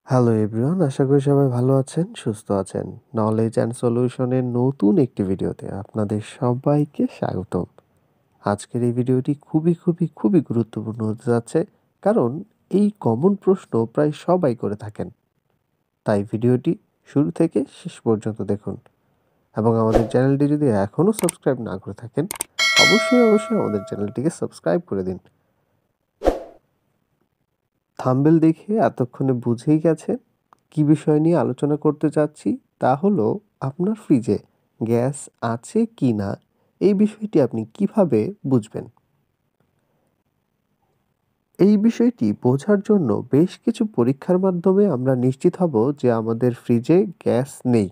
Hello everyone, আশা করি সবাই ভালো আছেন, সুস্থ আছেন। নলেজ অ্যান্ড সলিউশনের নতুন একটি ভিডিওতে আপনাদের সবাইকে স্বাগতম। আজকের এই ভিডিওটি খুবই গুরুত্বপূর্ণ হতে যাচ্ছে, কারণ এই কমন প্রশ্ন প্রায় সবাই করে থাকেন। তাই ভিডিওটি শুরু থেকে শেষ পর্যন্ত দেখুন এবং আমাদের চ্যানেলটি যদি এখনও সাবস্ক্রাইব না করে থাকেন, অবশ্যই আমাদের চ্যানেলটিকে সাবস্ক্রাইব করে দিন। থাম্বনেল দেখে এতক্ষণে বুঝেই গেছেন কি বিষয় নিয়ে আলোচনা করতে চাচ্ছি। তা হলো আপনার ফ্রিজে গ্যাস আছে কি না, এই বিষয়টি আপনি কিভাবে বুঝবেন। এই বিষয়টি বোঝার জন্য বেশ কিছু পরীক্ষার মাধ্যমে আমরা নিশ্চিত হব যে আমাদের ফ্রিজে গ্যাস নেই।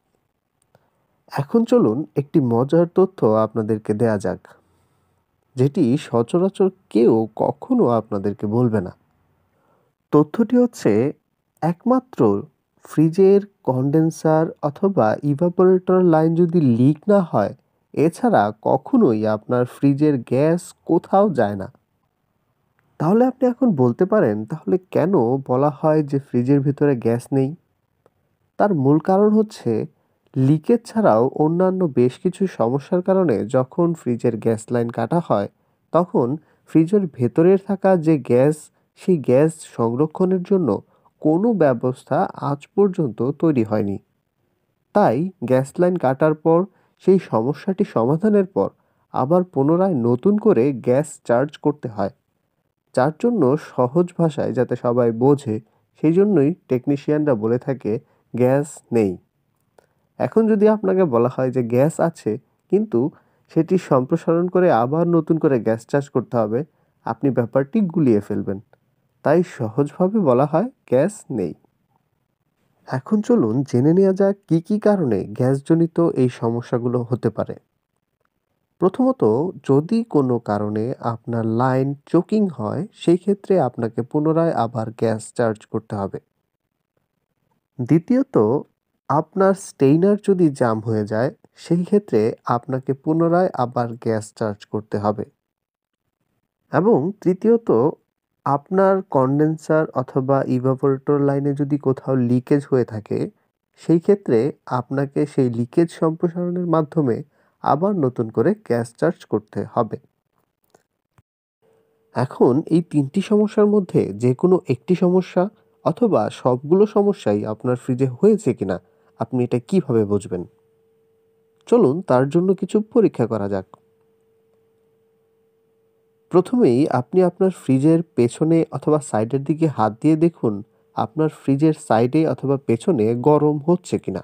এখন চলুন একটি মজার তথ্য আপনাদেরকে দেয়া যাক, যেটি সচরাচর কেউ কখনো আপনাদেরকে বলবে না। তথ্যটি হচ্ছে, একমাত্র ফ্রিজের কনডেন্সার অথবা ইভাপোরেটর লাইন যদি লিক না হয়, এছাড়া কখনোই আপনার ফ্রিজের গ্যাস কোথাও যায় না। তাহলে আপনি এখন বলতে পারেন, তাহলে কেন বলা হয় যে ফ্রিজের ভিতরে গ্যাস নেই? তার মূল কারণ হচ্ছে, লিকেজ ছাড়াও অন্যান্য বেশ কিছু সমস্যার কারণে যখন ফ্রিজের গ্যাস লাইন কাটা হয়, তখন ফ্রিজের ভেতরে থাকা যে গ্যাস, সেই গ্যাস সংরক্ষণের জন্য কোনো ব্যবস্থা আজ পর্যন্ত তৈরি হয়নি। তাই গ্যাস লাইন কাটার পর, সেই সমস্যাটি সমাধানের পর আবার পুনরায় নতুন করে গ্যাস চার্জ করতে হয়। যার জন্য সহজ ভাষায় যাতে সবাই বোঝে, সেই জন্যই টেকনিশিয়ানরা বলে থাকে গ্যাস নেই। এখন যদি আপনাকে বলা হয় যে গ্যাস আছে, কিন্তু সেটি সম্প্রসারণ করে আবার নতুন করে গ্যাস চার্জ করতে হবে, আপনি ব্যাপারটি গুলিয়ে ফেলবেন। তাই সহজভাবে বলা হয় গ্যাস নেই। এখন চলুন জেনে নেওয়া যাক কি কারণে গ্যাসজনিত এই সমস্যাগুলো হতে পারে। প্রথমত, যদি কোনো কারণে আপনার লাইন চোকিং হয়, সেই ক্ষেত্রে আপনাকে পুনরায় আবার গ্যাস চার্জ করতে হবে। দ্বিতীয়ত, আপনার স্টেইনার যদি জাম হয়ে যায়, সেই ক্ষেত্রে আপনাকে পুনরায় আবার গ্যাস চার্জ করতে হবে। এবং তৃতীয়ত, আপনার কনডেন্সার অথবা ইভাপোরেটর লাইনে যদি কোথাও লিকেজ হয়ে থাকে, সেই ক্ষেত্রে আপনাকে সেই লিকেজ সম্প্রসারণের মাধ্যমে আবার নতুন করে গ্যাস চার্জ করতে হবে। এখন এই তিনটি সমস্যার মধ্যে যে কোনো একটি সমস্যা অথবা সবগুলো সমস্যাই আপনার ফ্রিজে হয়েছে কিনা, আপনি এটা কিভাবে বুঝবেন? চলুন তার জন্য কিছু পরীক্ষা করা যাক। প্রথমেই আপনি আপনার ফ্রিজের পেছনে অথবা সাইডের দিকে হাত দিয়ে দেখুন আপনার ফ্রিজের সাইডে অথবা পেছনে গরম হচ্ছে কিনা।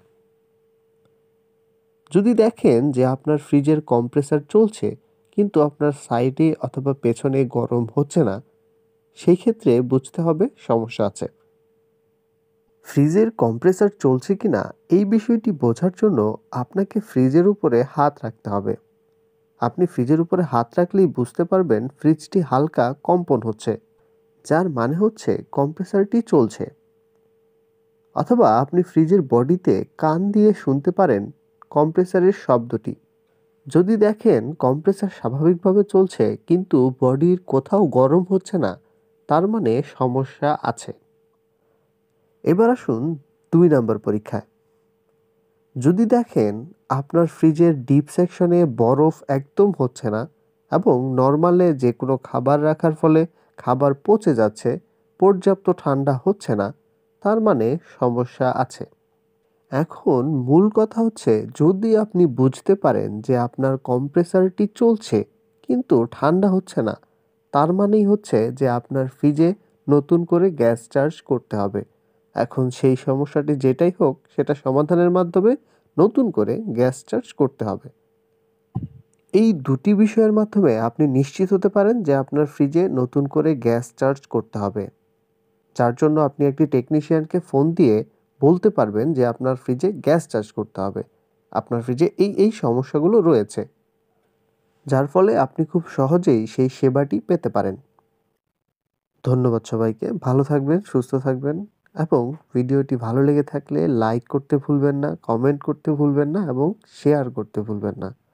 যদি দেখেন যে আপনার ফ্রিজের কম্প্রেসার চলছে কিন্তু আপনার সাইডে অথবা পেছনে গরম হচ্ছে না, সেই ক্ষেত্রে বুঝতে হবে সমস্যা আছে। ফ্রিজের কম্প্রেসার চলছে কিনা এই বিষয়টি বোঝার জন্য আপনাকে ফ্রিজের উপরে হাত রাখতে হবে। আপনি ফ্রিজের উপরে হাত রাখলেই বুঝতে পারবেন ফ্রিজটি হালকা কম্পন হচ্ছে, যার মানে হচ্ছে কম্প্রেসারটি চলছে। অথবা আপনি ফ্রিজের বডিতে কান দিয়ে শুনতে পারেন কম্প্রেসারের শব্দটি। যদি দেখেন কম্প্রেসার স্বাভাবিকভাবে চলছে কিন্তু বডির কোথাও গরম হচ্ছে না, তার মানে সমস্যা আছে। এবার আসুন 2 নম্বর পরীক্ষায়। যদি দেখেন আপনার ফ্রিজের ডিপ সেকশনে বরফ একদম হচ্ছে না এবং নরমালে যে কোনো খাবার রাখার ফলে খাবার পচে যাচ্ছে, পর্যাপ্ত ঠান্ডা হচ্ছে না, তার মানে সমস্যা আছে। এখন মূল কথা হচ্ছে, যদি আপনি বুঝতে পারেন যে আপনার কম্প্রেসারটি চলছে কিন্তু ঠান্ডা হচ্ছে না, তার মানেই হচ্ছে যে আপনার ফ্রিজে নতুন করে গ্যাস চার্জ করতে হবে। এখন সেই সমস্যাটি যেটাই হোক, সেটা সমাধানের মাধ্যমে নতুন করে গ্যাস চার্জ করতে হবে। এই দুটি বিষয়ের মাধ্যমে আপনি নিশ্চিত হতে পারেন যে আপনার ফ্রিজে নতুন করে গ্যাস চার্জ করতে হবে, যার জন্য আপনি একটি টেকনিশিয়ানকে ফোন দিয়ে বলতে পারবেন যে আপনার ফ্রিজে গ্যাস চার্জ করতে হবে, আপনার ফ্রিজে এই সমস্যাগুলো রয়েছে, যার ফলে আপনি খুব সহজেই সেই সেবাটি পেতে পারেন। ধন্যবাদ সবাইকে। ভালো থাকবেন, সুস্থ থাকবেন এবং ভিডিওটি ভালো লেগে থাকলে লাইক করতে ভুলবেন না, কমেন্ট করতে ভুলবেন না এবং শেয়ার করতে ভুলবেন না।